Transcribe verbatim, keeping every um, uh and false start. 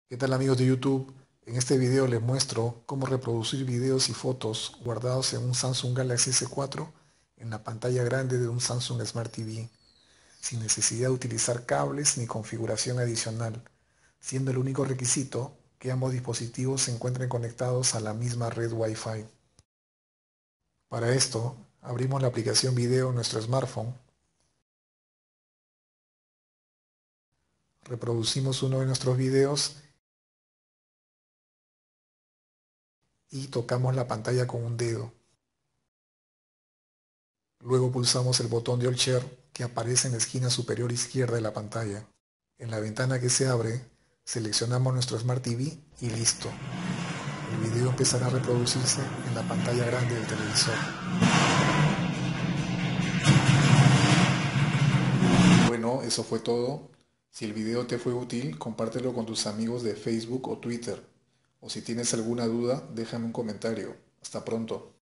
¿Qué tal amigos de YouTube? En este video les muestro cómo reproducir videos y fotos guardados en un Samsung Galaxy S cuatro en la pantalla grande de un Samsung Smart T V, sin necesidad de utilizar cables ni configuración adicional, siendo el único requisito que ambos dispositivos se encuentren conectados a la misma red Wi-Fi. Para esto, abrimos la aplicación Video en nuestro smartphone, reproducimos uno de nuestros videos y tocamos la pantalla con un dedo. Luego pulsamos el botón de All Share que aparece en la esquina superior izquierda de la pantalla. En la ventana que se abre, seleccionamos nuestro Smart T V y listo. El video empezará a reproducirse en la pantalla grande del televisor. Bueno, eso fue todo. Si el video te fue útil, compártelo con tus amigos de Facebook o Twitter. O si tienes alguna duda, déjame un comentario. Hasta pronto.